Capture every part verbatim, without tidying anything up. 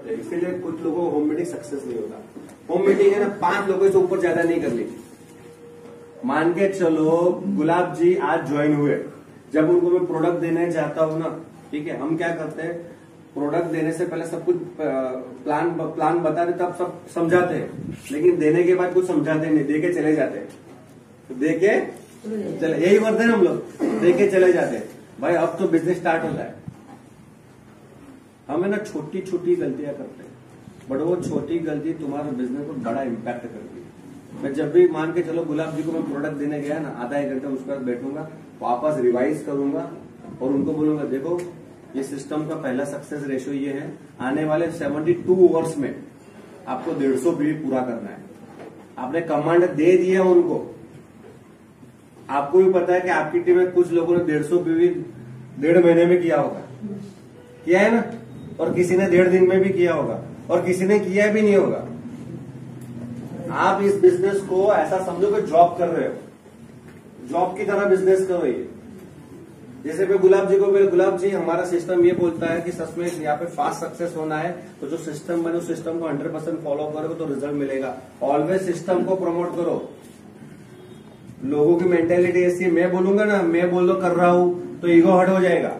करते हैं, इसीलिए कुछ लोगों को होम मीटिंग सक्सेस नहीं होता। होम मीटिंग है ना, पांच लोगों से ऊपर ज्यादा नहीं करनी। मान के चलो गुलाब जी आज ज्वाइन हुए, जब उनको मैं प्रोडक्ट देने जाता हूँ ना, ठीक है, हम क्या करते हैं, प्रोडक्ट देने से पहले सब कुछ प्लान प्लान बता दे, तब सब समझाते हैं, लेकिन देने के बाद कुछ समझाते नहीं, दे के चले जाते हैं। तो दे के चले, यही करते हैं हम लोग, दे के चले जाते हैं। भाई अब तो बिजनेस स्टार्ट होता है। हमें ना छोटी छोटी गलतियां करते हैं, बट वो छोटी गलती तुम्हारे बिजनेस को बड़ा इम्पैक्ट करती है। मैं जब भी मान के चलो गुलाब जी को मैं प्रोडक्ट देने गया ना, आधा एक घंटा उसके बाद बैठूंगा, वापस रिवाइज करूंगा और उनको बोलूंगा देखो ये सिस्टम का पहला सक्सेस रेशियो ये है, आने वाले बहत्तर आवर्स में आपको डेढ़ सौ बीवी पूरा करना है। आपने कमांड दे दिया उनको, आपको भी पता है कि आपकी टीम में कुछ लोगों ने डेढ़ सौ बीवी डेढ़ महीने में किया होगा, किया है ना, और किसी ने डेढ़ दिन में भी किया होगा और किसी ने किया भी नहीं होगा। आप इस बिजनेस को ऐसा समझो कि जॉब कर रहे हो, जॉब की तरह बिजनेस करो ये। जैसे मैं गुलाब जी को बोले, गुलाब जी हमारा सिस्टम ये बोलता है कि सच में यहाँ पे फास्ट सक्सेस होना है, तो जो सिस्टम बने उस सिस्टम को हंड्रेड परसेंट फॉलो करोगे तो रिजल्ट मिलेगा। ऑलवेज सिस्टम को प्रमोट करो। लोगों की मेंटेलिटी ऐसी है, मैं बोलूंगा ना, मैं बोल दो कर रहा हूं तो ईगो हट हो जाएगा।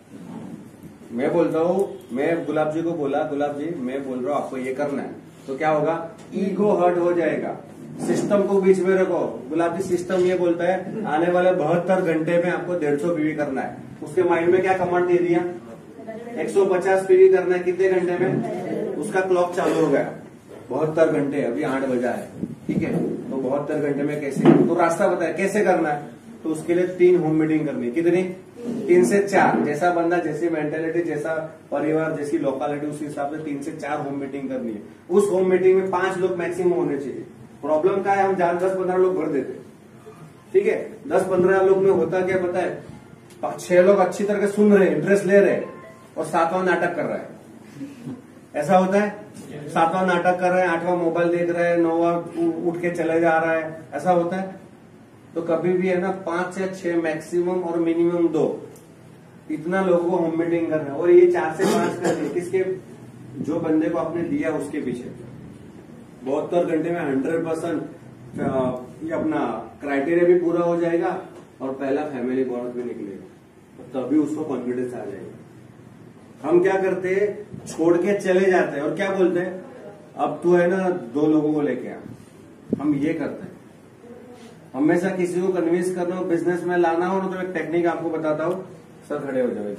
मैं बोलता हूं, मैं गुलाब जी को बोला, गुलाब जी मैं बोल रहा हूं आपको ये करना है, तो क्या होगा, ईगो हट हो जाएगा। सिस्टम को बीच में रखो। गुलाब जी सिस्टम ये बोलता है आने वाले बहत्तर घंटे में आपको डेढ़ सौ बीवी करना है। उसके माइंड में क्या कमांड दे दिया, एक सौ पचास बीवी करना है, कितने घंटे में, उसका क्लॉक चालू हो गया, बहत्तर घंटे, अभी आठ बजा है, ठीक है, तो बहत्तर घंटे में कैसे, तो रास्ता बताया कैसे करना है। तो उसके लिए तीन होम मीटिंग करनी, कितनी, तीन से चार, जैसा बंदा, जैसी मेंटेलिटी, जैसा परिवार, जैसी लोकेलिटी, उस हिसाब से तीन से चार होम मीटिंग करनी है। उस होम मीटिंग में पांच लोग मैक्सिमम होने चाहिए। प्रॉब्लम क्या है, हम जान दस पंद्रह लोग भर देते, ठीक है, दस पंद्रह लोग में होता क्या पता है, छह लोग अच्छी तरह सुन रहे हैं, इंटरेस्ट ले रहे हैं, और सातवां नाटक कर रहा है। ऐसा होता है, सातवां नाटक कर रहे हैं, आठवां मोबाइल देख रहे हैं, नौवां उठ के चले जा रहा है, ऐसा होता है। तो कभी भी है ना, पांच से छह मैक्सिमम और मिनिमम दो, इतना लोगों को होम मीटिंग करना है। और ये चार से पांच करनी किसके, जो बंदे को आपने दिया उसके पीछे। बहत्तर घंटे में हंड्रेड परसेंट ये अपना क्राइटेरिया भी पूरा हो जाएगा और पहला फैमिली बॉन्ड भी निकलेगा, तो तभी उसको कॉन्फिडेंस आ जाएगा। हम क्या करते हैं, छोड़ के चले जाते हैं और क्या बोलते हैं, अब तो है ना दो लोगों को लेके आ। हम ये करते हैं, हमेशा किसी को कन्विंस करना हो, बिजनेस में लाना हो ना, तो एक टेक्निक आपको बताता हूं। सर खड़े हो जाओ,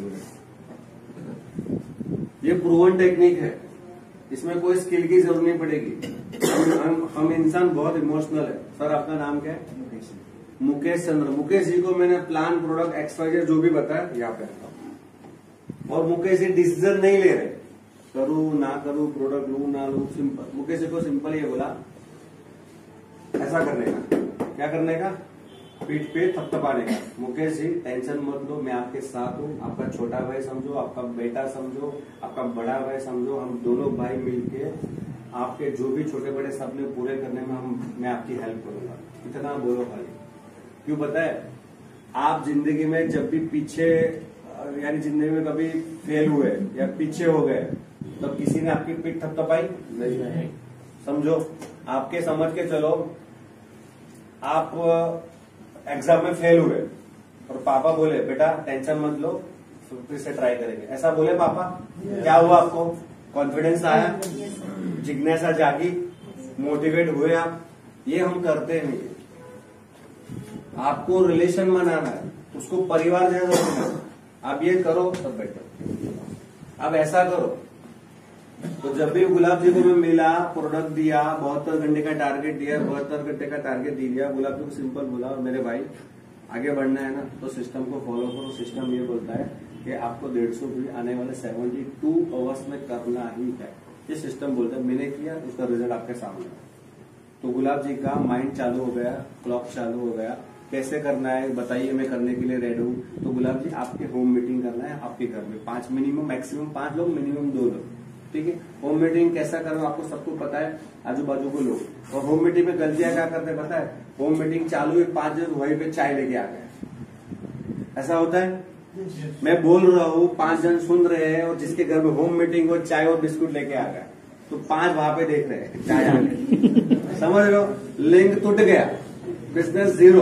ये प्रूवन टेक्निक है, इसमें कोई स्किल की जरूरत नहीं पड़ेगी। हम, हम, हम इंसान बहुत इमोशनल है। सर आपका नाम क्या है, मुकेश चंद्र। मुकेश जी को मैंने प्लान, प्रोडक्ट, एक्सपायर जो भी बताया यहाँ पे, और मुकेश जी डिसीजन नहीं ले रहे, करूं ना करूं, प्रोडक्ट लू ना लू, सिंपल। मुकेश जी को सिंपल ये बोला, ऐसा करने का, क्या करने का, पीठ पे थपथपाने का। मुकेश जी टेंशन मत लो, मैं आपके साथ हूँ, आपका छोटा भाई समझो, आपका बेटा समझो, आपका बड़ा भाई समझो, हम दोनों भाई मिलके आपके जो भी छोटे बड़े सपने पूरे करने में हम मैं आपकी हेल्प करूंगा। इतना बोलो खाली। क्यों पता है, आप जिंदगी में जब भी पीछे, यानी जिंदगी में कभी फेल हुए या पीछे हो गए, तब किसी ने आपकी पीठ थपथपाई नहीं। समझो, आपके समझ के चलो, आप एग्जाम में फेल हुए और पापा बोले बेटा टेंशन मत लो, फिर से ट्राई करेंगे, ऐसा बोले पापा, क्या हुआ आपको, कॉन्फिडेंस आया, जिज्ञासा जागी, मोटिवेट हुए आप। ये हम करते नहीं। आपको रिलेशन बनाना है, उसको परिवार जैसा रखना है। आप ये करो तब बेटर, अब ऐसा करो। तो जब भी गुलाब जी को मैं मिला, प्रोडक्ट दिया, बहत्तर घंटे का टारगेट दिया, बहत्तर घंटे का टारगेट दे दिया, गुलाब जी को सिंपल बोला, मेरे भाई आगे बढ़ना है ना, तो सिस्टम को फॉलो करो। सिस्टम ये बोलता है कि आपको डेढ़ सौ भी आने वाले सेवेंटी टू आवर्स में करना ही है। ये सिस्टम बोलता है, मैंने किया, उसका रिजल्ट आपके सामने। तो गुलाब जी का माइंड चालू हो गया, क्लॉक चालू हो गया, कैसे करना है बताइए, मैं करने के लिए रेडी हूँ। तो गुलाब जी आपके होम मीटिंग करना है, आपके घर में पांच, मिनिमम मैक्सिमम पांच लोग, मिनिमम दो लोग, ठीक है। होम मीटिंग कैसा करो आपको सबको पता है, आजू बाजू को लोग। और होम मीटिंग में गलतियां क्या करते हैं पता है, होम मीटिंग चालू हुई, पांच जन वहीं पे चाय लेके आ गए, ऐसा होता है। मैं बोल रहा हूँ, पांच जन सुन रहे हैं और जिसके घर में होम मीटिंग हो चाय और बिस्कुट लेके आ गया, तो पांच वहां पे देख रहे हैं चाय आगे। समझ लो, लिंक टूट गया, बिजनेस जीरो।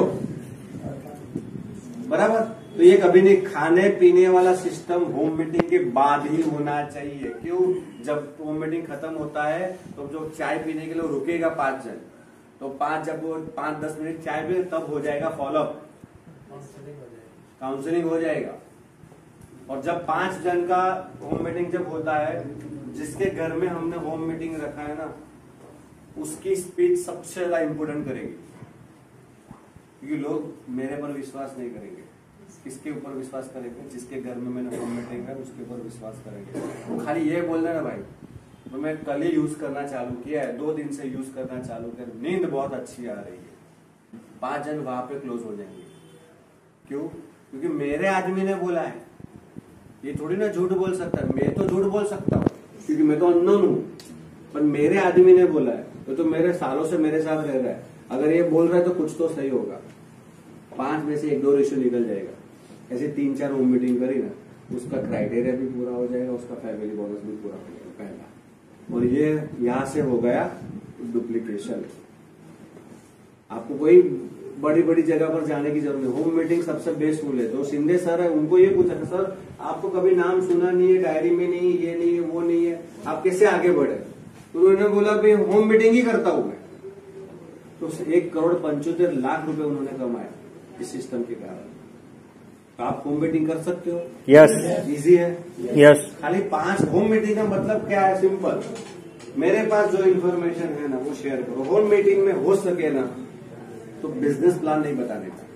बराबर। तो ये कभी नहीं, खाने पीने वाला सिस्टम होम मीटिंग के बाद ही होना चाहिए। क्यों? जब होम मीटिंग खत्म होता है तो जो चाय पीने के लिए रुकेगा पांच जन, तो पांच जब वो पांच दस मिनट चाय पिए तब हो जाएगा फॉलोअप, काउंसलिंग हो जाएगा। और जब पांच जन का होम मीटिंग जब होता है, जिसके घर में हमने होम मीटिंग रखा है ना, उसकी स्पीच सबसे ज्यादा इंपोर्टेंट करेगी, क्योंकि लोग मेरे पर विश्वास नहीं करेंगे। किसके ऊपर विश्वास करेंगे? जिसके घर में मैंने होम मीटिंग है उसके ऊपर विश्वास करेंगे। वो खाली ये बोल रहे ना भाई, तो मैं कल ही यूज करना चालू किया है, दो दिन से यूज करना चालू किया, नींद बहुत अच्छी आ रही है। पांच जन वहां पे क्लोज हो जाएंगे। क्यों? क्योंकि मेरे आदमी ने बोला है। ये थोड़ी ना झूठ बोल सकता है, मैं तो झूठ बोल सकता हूँ क्योंकि मैं तो अननोन हूँ, पर मेरे आदमी ने बोला है, तो, तो मेरे सालों से मेरे साथ रह रहा है। अगर ये बोल रहा है तो कुछ तो सही होगा। पांच में से एक दो रेशियो निकल जाएगा। ऐसे तीन चार होम मीटिंग करी ना, उसका क्राइटेरिया भी पूरा हो जाएगा, उसका फैमिली बोनस भी पूरा हो जाएगा पहला। और ये यहां से हो गया डुप्लीकेशन। आपको कोई बड़ी बड़ी जगह पर जाने की जरूरत नहीं, होम मीटिंग सबसे बेस्ट टूल है। तो शिंदे सर है, उनको ये पूछा था, सर आपको कभी नाम सुना नहीं है, डायरी में नहीं, ये नहीं है, वो नहीं है, आप कैसे आगे बढ़े? तो उन्होंने बोला भाई होम मीटिंग ही करता हूं मैं। तो एक करोड़ पंचोत्तर लाख रुपए उन्होंने कमाया इस सिस्टम के कारण। तो आप होम मीटिंग कर सकते हो। यस, इजी है। यस। खाली पांच होम मीटिंग का मतलब क्या है? सिंपल, मेरे पास जो इन्फॉर्मेशन है ना वो शेयर करो। होम मीटिंग में हो सके ना तो बिजनेस प्लान नहीं बताने का,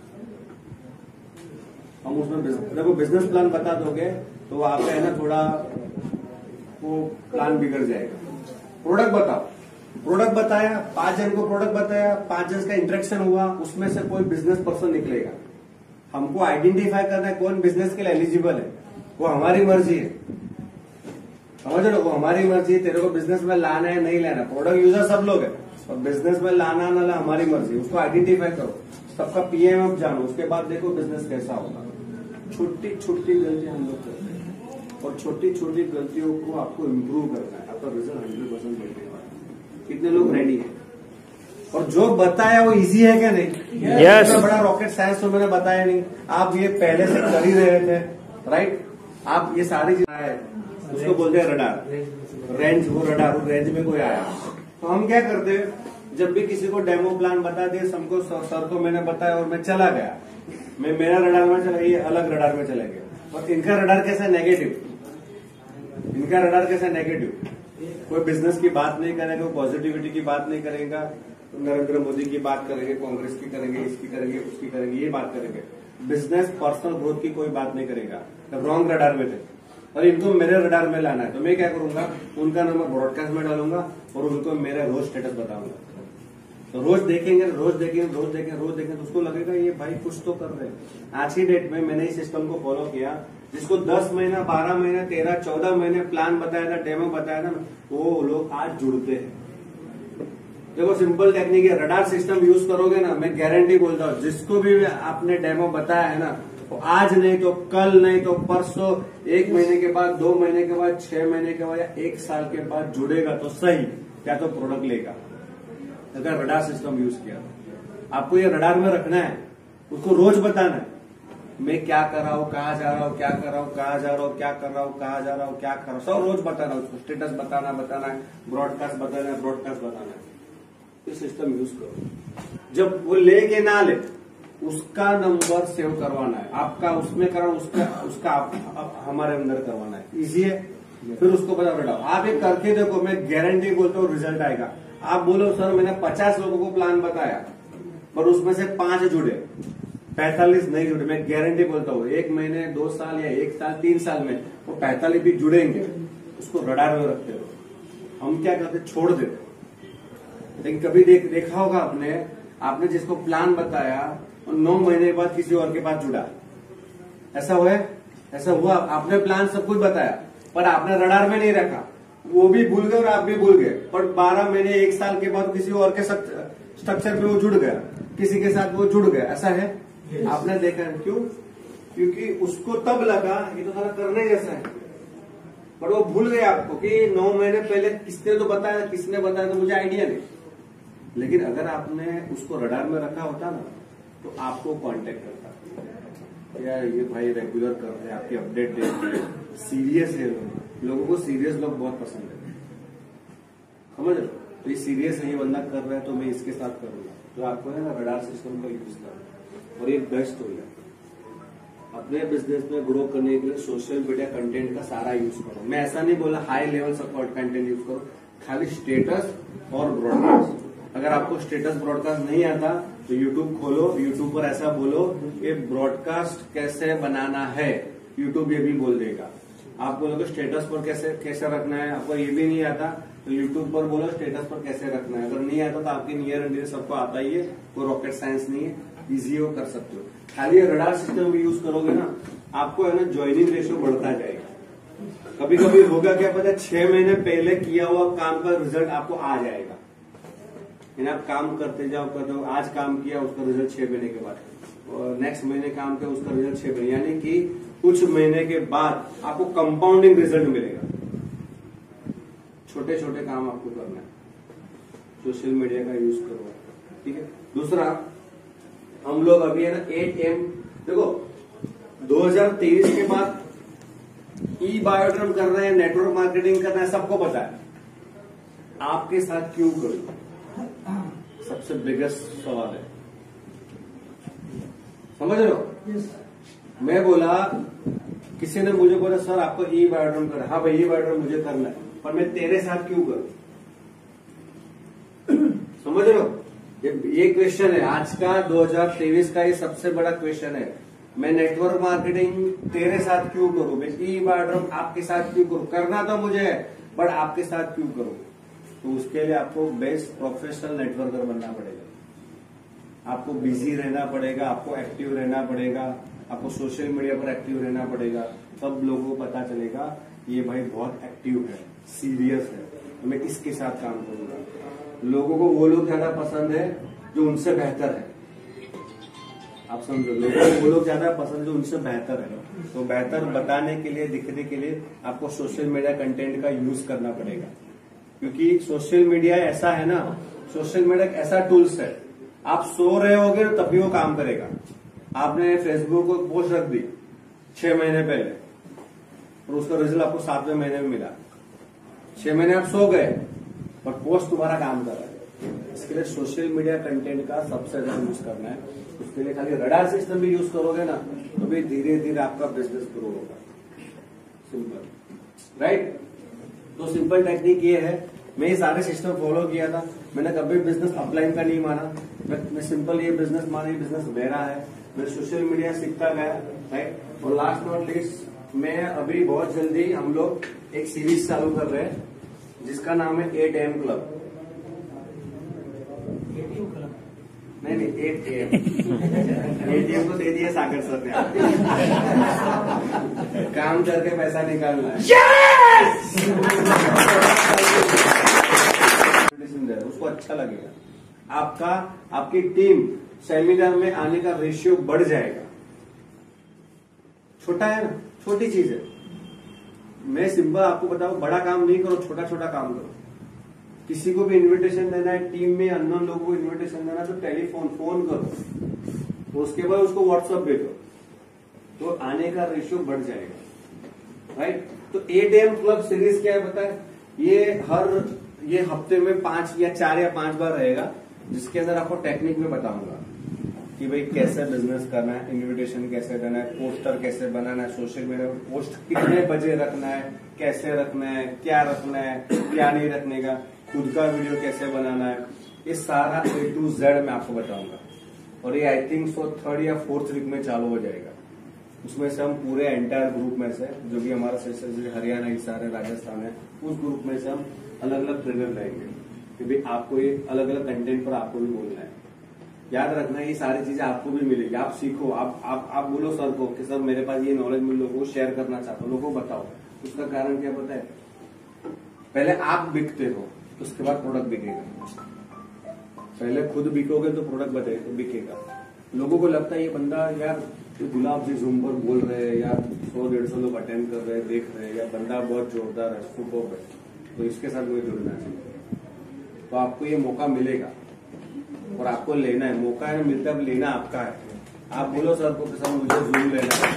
हम उसमें देखो बिजनेस प्लान बता दोगे तो आपका है ना थोड़ा वो प्लान बिगड़ जाएगा। प्रोडक्ट बताओ, प्रोडक्ट बताया, पांच जन को प्रोडक्ट बताया, पांच जन का इंटरेक्शन हुआ, उसमें से कोई बिजनेस पर्सन निकलेगा। हमको आइडेंटिफाई करना है कौन बिजनेस के लिए एलिजिबल है, वो हमारी मर्जी है। समझ लो, वो हमारी मर्जी है। तेरे को बिजनेस में लाना है नहीं लाना, प्रोडक्ट यूजर सब लोग है, और बिजनेस में लाना ना ला हमारी मर्जी। उसको आइडेंटिफाई करो, सबका पीएमएफ जानो, उसके बाद देखो बिजनेस कैसा होगा। छोटी छोटी गलतियां हम लोग करते हैं, और छोटी छोटी गलतियों को आपको इम्प्रूव करना है, आपका रिजल्ट हंड्रेड परसेंट मिलने वाला है। कितने लोग रेडी है? और जो बताया वो इजी है क्या? नहीं। yes. बड़ा रॉकेट साइंस तो मैंने बताया नहीं, आप ये पहले से कर ही रहे थे, राइट? आप ये सारी चीजें, उसको बोलते हैं रडार, रेंज। वो रडार, वो रेंज में कोई आया तो हम क्या करते हैं, जब भी किसी को डेमो प्लान बता दिए, सबको सर को मैंने बताया और मैं चला गया, मैं मेरा रडार में चला, ये अलग रडार में चले गया। और इनका रडार कैसा नेगेटिव, इनका रडार कैसा नेगेटिव, कोई बिजनेस की बात नहीं करेगा, कोई पॉजिटिविटी की बात नहीं करेगा, नरेंद्र मोदी की बात करेंगे, कांग्रेस की करेंगे, इसकी करेंगे, उसकी करेंगे, ये बात करेंगे। बिजनेस पर्सनल ग्रोथ की कोई बात नहीं करेगा। रॉन्ग रडार में थे और इनको मेरे रडार में लाना है, तो मैं क्या करूंगा, उनका नंबर ब्रॉडकास्ट में डालूंगा और उनको मेरा रोज स्टेटस बताऊंगा। तो रोज देखेंगे, रोज देखेंगे, रोज देखेंगे, रोज देखेंगे, तो उसको लगेगा ये भाई कुछ तो कर रहे हैं। आज की डेट में मैंने इस सिस्टम को फॉलो किया, जिसको दस महीना, बारह महीने, तेरह, चौदह महीने प्लान बताया था, डेमो बताया था, वो लोग आज जुड़ते हैं। देखो सिंपल टेक्निक है, रडार सिस्टम यूज करोगे ना, मैं गारंटी बोलता हूँ, जिसको भी आपने डेमो बताया है ना, तो आज नहीं तो कल, नहीं तो परसों, एक महीने के बाद, दो महीने के बाद, छह महीने के बाद या एक साल के बाद जुड़ेगा तो सही, या तो प्रोडक्ट लेगा। अगर रडार सिस्टम यूज किया, आपको ये रडार में रखना है, उसको रोज बताना है, मैं क्या कर रहा हूँ, कहाँ जा रहा हूँ, क्या कर रहा हूँ, कहाँ जा रहा हूँ, क्या कर रहा हूँ, कहाँ जा रहा हूँ, क्या कर रहा हूँ, सब रोज बताना, उसको स्टेटस बताना बताना है, ब्रॉडकास्ट बताना है, ब्रॉडकास्ट बताना है। तो सिस्टम यूज करो। जब वो ले के ना ले, उसका नंबर सेव करवाना है, आपका उसमें करवाना, उसका उसका आप, आप, हमारे अंदर करवाना है। इजी है। फिर उसको बता बैठाओ, आप ये करके देखो, मैं गारंटी बोलता हूँ रिजल्ट आएगा। आप बोलो सर मैंने पचास लोगों को प्लान बताया, पर उसमें से पांच जुड़े, पैंतालीस नहीं जुड़े, मैं गारंटी बोलता हूँ एक महीने, दो साल या एक साल, तीन साल में वो पैंतालीस भी जुड़ेंगे। उसको रडार में रखते हो। हम क्या करते, छोड़ देते। लेकिन कभी देख, देखा होगा आपने, आपने जिसको प्लान बताया और नौ महीने बाद किसी और के पास जुड़ा, ऐसा हुआ? ऐसा हुआ? आपने प्लान सब कुछ बताया पर आपने रडार में नहीं रखा, वो भी भूल गए और आप भी भूल गए, पर बारह महीने, एक साल के बाद किसी और के स्ट्रक्चर पे वो जुड़ गया, किसी के साथ वो जुड़ गया। ऐसा है? आपने देखा है? क्यों? क्योंकि उसको तब लगा ये तो सारा करने जैसा है, पर वो भूल गया आपको कि नौ महीने पहले किसने तो बताया, किसने बताया तो मुझे आइडिया नहीं। लेकिन अगर आपने उसको रडार में रखा होता ना तो आपको कांटेक्ट करता, यार ये भाई रेगुलर कर रहे हैं, आपकी अपडेट दे रहे हैं, सीरियस है। लोगों को सीरियस लोग बहुत पसंद है, समझ लो। तो ये सीरियस है, ये बंदा कर रहा है तो मैं इसके साथ करूंगा। तो आपको है ना रडार सिस्टम का यूज करना, और ये बेस्ट हो गया। अपने बिजनेस में ग्रो करने के लिए सोशल मीडिया कंटेंट का सारा यूज करो। मैं ऐसा नहीं बोला high level support content use करो, खाली स्टेटस और ब्रॉडकास्ट। अगर आपको स्टेटस ब्रॉडकास्ट नहीं आता तो यूट्यूब खोलो, यूट्यूब पर ऐसा बोलो कि ब्रॉडकास्ट कैसे बनाना है, यूट्यूब ये भी बोल देगा। आप बोलोगे स्टेटस पर कैसे कैसे रखना है, आपको ये भी नहीं आता तो यूट्यूब पर बोलो स्टेटस पर कैसे रखना है। अगर नहीं आता तो आपके नियर एंड डियर सबको आता ही है, कोई रॉकेट साइंस नहीं है, इजी हो कर सकते हो। खाली रडार सिस्टम भी यूज करोगे ना, आपको है ना ज्वाइनिंग रेशियो बढ़ता जाएगा। कभी कभी होगा क्या पता, छह महीने पहले किया हुआ काम का रिजल्ट आपको आ जाएगा। आप काम करते जाओ करते हो, आज काम किया उसका रिजल्ट छह महीने के बाद, और नेक्स्ट महीने काम किया उसका रिजल्ट छह महीने, यानी कि कुछ महीने के बाद आपको कंपाउंडिंग रिजल्ट मिलेगा। छोटे छोटे काम आपको करना है, सोशल मीडिया का यूज करो, ठीक है। दूसरा, हम लोग अभी है ना एट एम देखो दो हज़ार तेईस के बाद ई बायोड्रम कर रहे हैं, नेटवर्क मार्केटिंग कर रहे हैं, सबको पता है। आपके साथ क्यों करूं, सबसे बिगेस्ट सवाल है, समझ रहे हो। yes. मैं बोला, किसी ने मुझे बोला सर आपको ई बायोड्रम करना है, हाँ भाई ई बायोड्रम मुझे करना है, पर मैं तेरे साथ क्यों करूं, समझ रहे हो। ये ये क्वेश्चन है आज का दो हज़ार तेईस का, ये सबसे बड़ा क्वेश्चन है। मैं नेटवर्क मार्केटिंग तेरे साथ क्यों करूं, मैं ई बायोड्रम आपके साथ क्यों करूं, करना तो मुझे है बट आपके साथ क्यों करूं। तो उसके लिए आपको बेस्ट प्रोफेशनल नेटवर्कर बनना पड़ेगा, आपको बिजी रहना पड़ेगा, आपको एक्टिव रहना पड़ेगा, आपको सोशल मीडिया पर एक्टिव रहना पड़ेगा। सब लोगों को पता चलेगा ये भाई बहुत एक्टिव है, सीरियस है, तो मैं इसके साथ काम करूंगा। लोगों को वो लोग ज्यादा पसंद है जो उनसे बेहतर है, आप समझो। लोगों को वो लोग ज्यादा पसंद जो उनसे बेहतर है। तो बेहतर बताने के लिए, दिखने के लिए आपको सोशल मीडिया कंटेंट का यूज करना पड़ेगा, क्योंकि सोशल मीडिया ऐसा है ना, सोशल मीडिया एक ऐसा टूल्स है, आप सो रहे होगे तब भी वो काम करेगा। आपने फेसबुक को पोस्ट रख दी छह महीने पहले और उसका रिजल्ट आपको सातवें महीने में मिला, छह महीने आप सो गए पर पोस्ट तुम्हारा काम कर रहा है। इसके लिए सोशल मीडिया कंटेंट का सबसे ज्यादा यूज करना है। उसके लिए खाली रडार सिस्टम भी यूज करोगे ना तो भी धीरे धीरे आपका बिजनेस ग्रो होगा। Simple, right. तो सिंपल टेक्निक ये है, मैं ये सारे सिस्टम फॉलो किया था, मैंने कभी बिजनेस अपलाइन का नहीं माना, मैं, मैं सिंपल ये बिजनेस माना, ये बिजनेस मेरा है, मैं सोशल मीडिया सीखता गया, राइट। और लास्ट नॉट लीस्ट, मैं अभी बहुत जल्दी हम लोग एक सीरीज चालू कर रहे हैं जिसका नाम है एट ए एम क्लब। नहीं नहीं एट ए एम एटीएम तो दे दिया सागर सर ने, काम करके पैसा निकालना है। yes! उसको अच्छा लगेगा, आपका आपकी टीम सेमिनार में आने का रेशियो बढ़ जाएगा। छोटा है ना, छोटी चीज है। मैं सिंपल आपको बताऊं, बड़ा काम नहीं करो, छोटा छोटा काम करो। किसी को भी इनविटेशन देना है, टीम में अननोन लोगों को इनविटेशन देना है तो टेलीफोन फोन करो, उसके बाद उसको व्हाट्सएप भेजो, तो आने का रेशियो बढ़ जाएगा, राइट। तो eight A M club series क्या है बताए, ये हर ये हफ्ते में पांच या चार या पांच बार रहेगा, जिसके अंदर आपको टेक्निक में बताऊंगा कि भाई कैसे बिजनेस करना है, इनविटेशन कैसे देना है, पोस्टर कैसे बनाना है, सोशल मीडिया पर पोस्ट कितने बजे रखना है, कैसे रखना है, क्या रखना है, क्या नहीं रखने का, खुद का वीडियो कैसे बनाना है, ये सारा ए टू जेड मैं आपको बताऊंगा। और ये आई थिंक सो थर्ड या फोर्थ वीक में चालू हो जाएगा। उसमें से हम पूरे एंटायर ग्रुप में से, जो भी हमारा सेशन हरियाणा, हिसार है, राजस्थान है, उस ग्रुप में से हम अलग अलग ट्रेनर रहेंगे कि भाई आपको ये अलग अलग कंटेंट पर आपको भी बोलना है। याद रखना ये सारी चीजें आपको भी मिलेगी, आप सीखो, आप आप आप बोलो सर को कि सर मेरे पास ये नॉलेज मैं लोगों को शेयर करना चाहता हूँ, लोगों को बताओ। उसका कारण क्या पता है, पहले आप बिकते हो उसके बाद प्रोडक्ट बिकेगा। पहले खुद बिकोगे तो प्रोडक्ट बिकेगा। लोगों को लगता है ये बंदा यार तो गुलाब जी जूम पर बोल रहे हैं या सौ डेढ़ सौ लोग अटेंड कर रहे हैं, देख रहे हैं, या बंदा बहुत जोरदार है, सुपर है, तो इसके साथ मुझे जुड़ना चाहिए। तो आपको ये मौका मिलेगा और आपको लेना है। मौका है मिलता है, लेना आपका है। आप बोलो सर को सर मुझे जूम लेना है।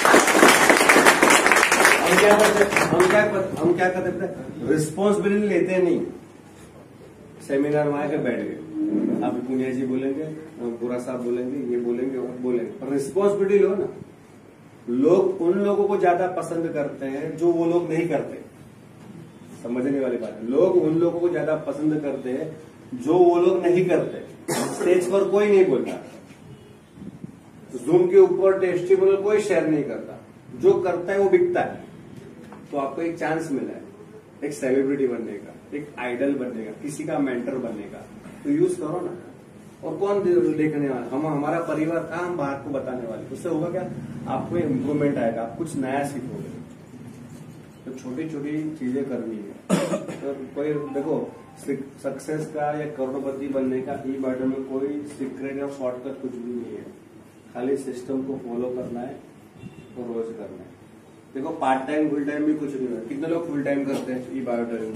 हम क्या करते हम क्या हम क्या करते रिस्पॉन्सिबिलिटी लेते नहीं। सेमिनार में आके बैठ गए, आप पुनिया जी बोलेंगे, बुरा साहब बोलेंगे, ये बोलेंगे, वो बोलेंगे, पर रिस्पॉन्सिबिलिटी लो ना। लोग उन लोगों को ज्यादा पसंद करते हैं जो वो लोग नहीं करते। समझने वाली बात है, लोग उन लोगों को ज्यादा पसंद करते हैं जो वो लोग नहीं करते। स्टेज पर कोई नहीं बोलता, जूम के ऊपर टेस्टिमोनियल कोई शेयर नहीं करता, जो करता है वो बिकता है। तो आपको एक चांस मिला है एक सेलिब्रिटी बनने का, एक आइडल बनने का, किसी का मेंटर बनने का, तो यूज करो ना। और कौन देखने वाला, हम हमारा परिवार का, हम बाहर को बताने वाले। उससे होगा क्या, आपको इम्प्रूवमेंट आएगा, आप कुछ नया सीखोगे। तो छोटी छोटी चीजें करनी है। तो कोई देखो सक्सेस का या करोड़पति बनने का ई बाटो में कोई सीक्रेट या शॉर्टकट कुछ भी नहीं है। खाली सिस्टम को फॉलो करना है और रोज करना है। देखो पार्ट टाइम फुल टाइम भी कुछ नहीं है। कितने लोग फुल टाइम करते हैं ई बायोटो में,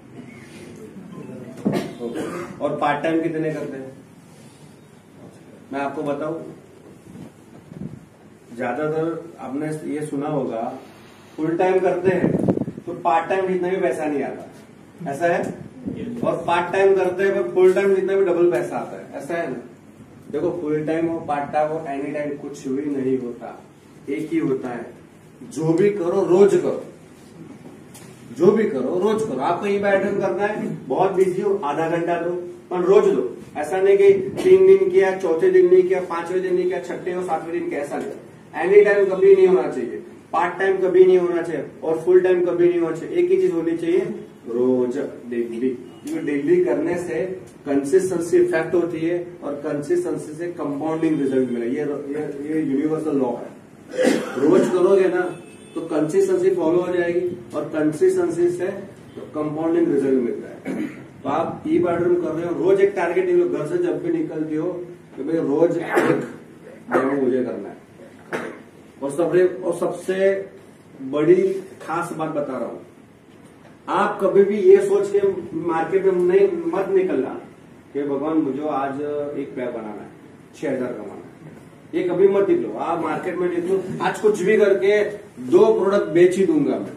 और पार्ट टाइम कितने करते हैं? मैं आपको बताऊं, ज्यादातर आपने ये सुना होगा फुल टाइम करते हैं तो पार्ट टाइम जितना भी पैसा नहीं आता, ऐसा है? और पार्ट टाइम करते हैं पर फुल टाइम जितना भी डबल पैसा आता है, ऐसा है ना? देखो फुल टाइम हो, पार्ट टाइम हो, एनी टाइम, कुछ भी नहीं होता, एक ही होता है, जो भी करो रोज करो, जो भी करो रोज करो। आपको ई बायोटो करना है, बहुत बिजी हो, आधा घंटा दो, पर रोज दो। ऐसा नहीं कि तीन दिन किया, चौथे दिन नहीं किया, पांचवें दिन नहीं किया, छठे और सातवें दिन कैसा नहीं। एनी टाइम कभी नहीं होना चाहिए, पार्ट टाइम कभी नहीं होना चाहिए, और फुल टाइम कभी नहीं होना चाहिए। एक ही चीज होनी चाहिए, रोज, डेली। क्योंकि डेली करने से कंसिस्टेंसी इफेक्ट होती है, और कंसिस्टेंसी से कंपाउंडिंग रिजल्ट मिले। ये ये यूनिवर्सल लॉ है। रोज करोगे ना तो कंसिस्टेंसी फॉलो हो जाएगी, और कंसिस्टेंसी से कंपाउंडिंग रिजल्ट मिलता है। तो आप ई बायोटो कर रहे हो, रोज एक टारगेट निकलो। घर से जब भी निकलते हो कि भाई रोज एक डेमो मुझे करना है। और सबसे और सबसे बड़ी खास बात बता रहा हूं, आप कभी भी ये सोच के मार्केट में नहीं मत निकलना कि भगवान मुझे आज एक पैर बनाना है, छह हजार कमाना है। ये कभी मत निकलो। आप मार्केट में निकलो, आज कुछ भी करके दो प्रोडक्ट बेच ही दूंगा मैं।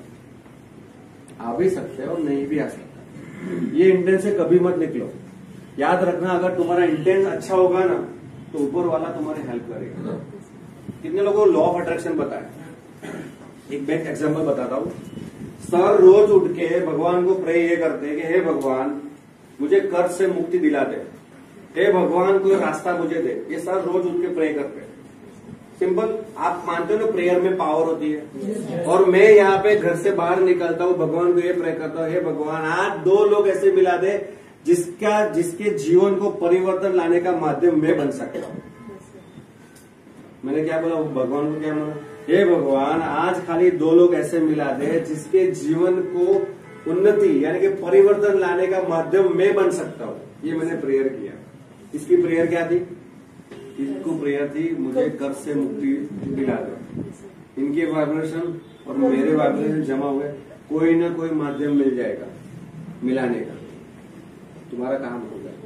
आ भी सकते हैं और नहीं भी आ सकता। ये इंटेंस से कभी मत निकलो। याद रखना, अगर तुम्हारा इंटेंस अच्छा होगा ना तो ऊपर वाला तुम्हारी हेल्प करेगा। कितने लोगों को लॉ ऑफ अट्रैक्शन पता है? एक बेस्ट एग्जांपल बताता हूं। सर रोज उठ के भगवान को प्रे ये करते हैं कि हे भगवान मुझे कर्ज से मुक्ति दिला दे, हे भगवान कोई रास्ता मुझे दे। ये सर रोज उठ के प्रे करते हैं। सिंपल। आप मानते हो ना प्रेयर में पावर होती है? और मैं यहाँ पे घर से बाहर निकलता हूँ, भगवान को ये प्रे करता हूँ, हे भगवान आज दो लोग ऐसे मिला दे जिसका जिसके जीवन को परिवर्तन लाने का माध्यम मैं बन सकता हूँ। मैंने क्या बोला? भगवान को क्या बोला? हे भगवान आज खाली दो लोग ऐसे मिला दे जिसके जीवन को उन्नति यानी कि परिवर्तन लाने का माध्यम मैं बन सकता हूँ। ये मैंने प्रेयर किया। इसकी प्रेयर क्या थी? इसको प्रेयर थी मुझे कर्ज से मुक्ति दिला दो। इनके वाइब्रेशन और मेरे वाइब्रेशन जमा हुए, कोई ना कोई माध्यम मिल जाएगा मिलाने का, तुम्हारा काम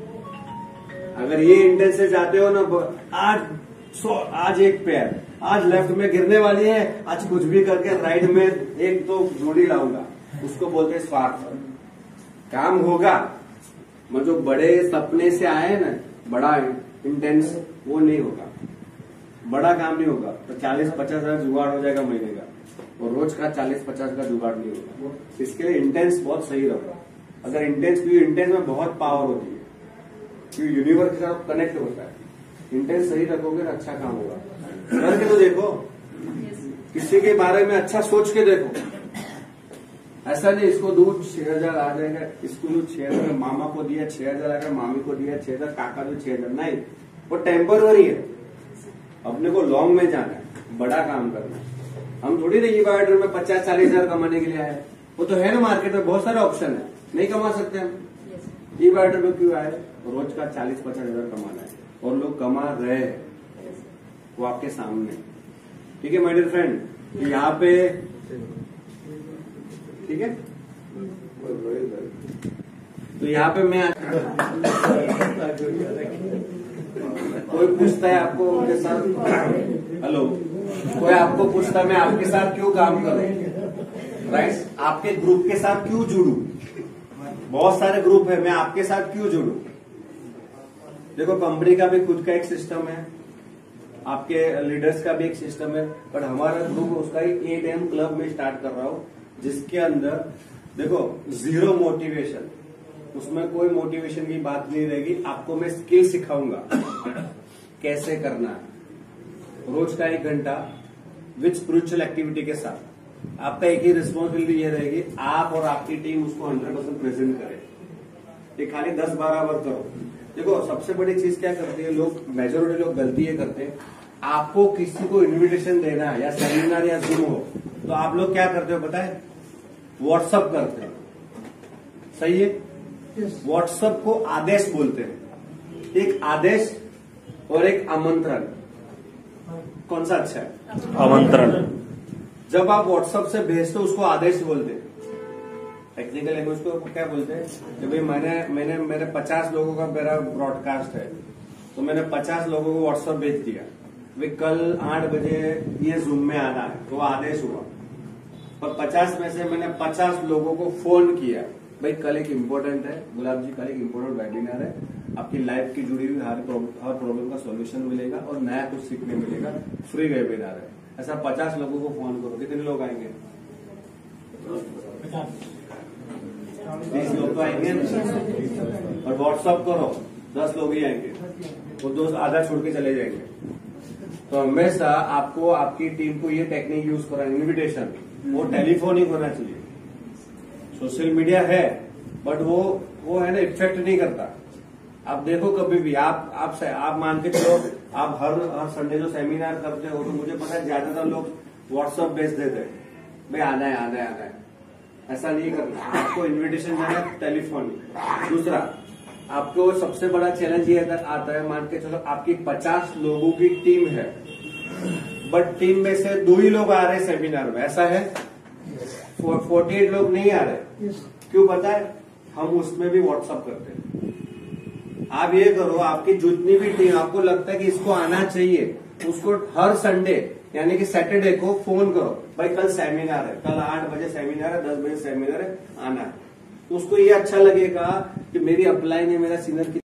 होगा। अगर ये इंटेंस से जाते हो ना, आज सो आज एक पैर, आज लेफ्ट में गिरने वाली है, आज कुछ भी करके राइट में एक तो जोड़ी लाऊंगा, उसको बोलते हैं स्वार्थ। काम होगा, मैं जो बड़े सपने से आए ना, बड़ा इंटेंस, वो नहीं होगा, बड़ा काम नहीं होगा। तो चालीस पचास हजार जुगाड़ हो जाएगा महीने का, और रोज का चालीस पचास का जुगाड़ नहीं होगा। इसके लिए इंटेंस बहुत सही रहो। अगर इंटेंस, क्योंकि इंटेंस में बहुत पावर होती है, क्योंकि यूनिवर्स के साथ कनेक्ट होता है। इंटेंस सही रखोगे तो अच्छा काम होगा। करके तो देखो, किसी के बारे में अच्छा सोच के देखो। ऐसा नहीं इसको दूध छह हजार आ जाएगा, इसको दूध छह हजार मामा को दिया, छह हजार आएगा मामी को दिया, छह हजार काका को छह हजार, नहीं, वो टेम्पररी है। अपने को लॉन्ग में जाना है, बड़ा काम करना है। हम थोड़ी नहीं बायोटो में पचास चालीस हजार कमाने के लिए आए। वो तो है ना, मार्केट में बहुत सारे ऑप्शन है, नहीं कमा सकते हम। ई बायोटो में क्यों आए? रोज का चालीस पचास हजार कमाना है, और लोग कमा रहे हैं, वो आपके सामने। ठीक है माय डियर फ्रेंड। यहाँ पे ठीक है, तो यहाँ पे मैं कोई पूछता है आपको उनके साथ, हेलो, कोई आपको पूछता है मैं आपके साथ क्यों काम करूं, राइट, आपके ग्रुप के साथ क्यों जुड़ू, बहुत सारे ग्रुप है, मैं आपके साथ क्यों जुड़ू। देखो कंपनी का भी खुद का एक सिस्टम है, आपके लीडर्स का भी एक सिस्टम है, बट हमारा ग्रुप उसका ही एट एम क्लब में स्टार्ट कर रहा हूं, जिसके अंदर देखो जीरो मोटिवेशन, उसमें कोई मोटिवेशन की बात नहीं रहेगी। आपको मैं स्किल सिखाऊंगा कैसे करना है, रोज का एक घंटा विद स्पिरिचुअल एक्टिविटी के साथ। आपका एक ही रिस्पॉन्सिबिलिटी ये रहेगी, आप और आपकी टीम उसको हंड्रेड परसेंट प्रेजेंट करे। ये खाली दस बारह बार करो। देखो सबसे बड़ी चीज क्या करती है लोग, मेजोरिटी लोग गलती ये करते हैं, आपको किसी को इन्विटेशन देना है या सेमिनार या जूम हो, तो आप लोग क्या करते हो पता है, व्हाट्सअप करते हैं, सही है। व्हाट्सअप को आदेश बोलते हैं, एक आदेश और एक आमंत्रण, कौन सा अच्छा है, आमंत्रण। जब आप व्हाट्सअप से भेजते हो उसको आदेश बोलते हैं, टेक्निकल लैंग्वेज को क्या बोलते हैं कि भाई मैंने मैंने मेरे पचास लोगों का मेरा ब्रॉडकास्ट है, तो मैंने पचास लोगों को व्हाट्सअप भेज दिया, भाई कल आठ बजे ये जूम में आना है, तो आदेश हुआ। और पचास में से मैंने पचास लोगों को फोन किया, भाई कल एक इम्पोर्टेंट है गुलाब जी, कल एक इम्पोर्टेंट वेबिनार है, आपकी लाइफ की जुड़ी हुई हर हर प्रॉब्लम का सॉल्यूशन मिलेगा और नया कुछ सीखने मिलेगा, फ्री वेबिनार है। ऐसा पचास लोगों को फोन करो, कितने लोग आएंगे, बीस लोग तो आएंगे। और व्हाट्सअप करो, दस लोग ही आएंगे, वो दोस्त आधा छोड़ के चले जाएंगे। तो हमेशा आपको आपकी टीम को ये टेक्निक यूज करा, इन्विटेशन, वो टेलीफोनिक होना चाहिए। सोशल मीडिया है बट वो वो है ना इफेक्ट नहीं करता। आप देखो कभी भी आप आप आप मान के चलो, आप हर हर संडे जो सेमिनार करते हो, तो मुझे पता है ज्यादातर लोग व्हाट्सअप भेज देते हैं, भाई आना है आना है आना है। ऐसा नहीं करना, आपको इन्विटेशन जाना है टेलीफोनिक। दूसरा, आपको सबसे बड़ा चैलेंज ये आता है, मान के चलो आपकी पचास लोगों की टीम है, बट टीम में से दो ही लोग आ रहे हैं सेमिनार में, ऐसा है, फोर्टी एट लोग नहीं आ रहे। क्यों पता है, हम उसमें भी व्हाट्सअप करते हैं। आप ये करो, आपकी जितनी भी टीम आपको लगता है कि इसको आना चाहिए, उसको हर संडे यानी कि सैटरडे को फोन करो, भाई कल सेमिनार है, कल आठ बजे सेमिनार है, दस बजे सेमिनार है, आना है। तो उसको ये अच्छा लगेगा कि मेरी अपलाइन है, मेरा सीनियर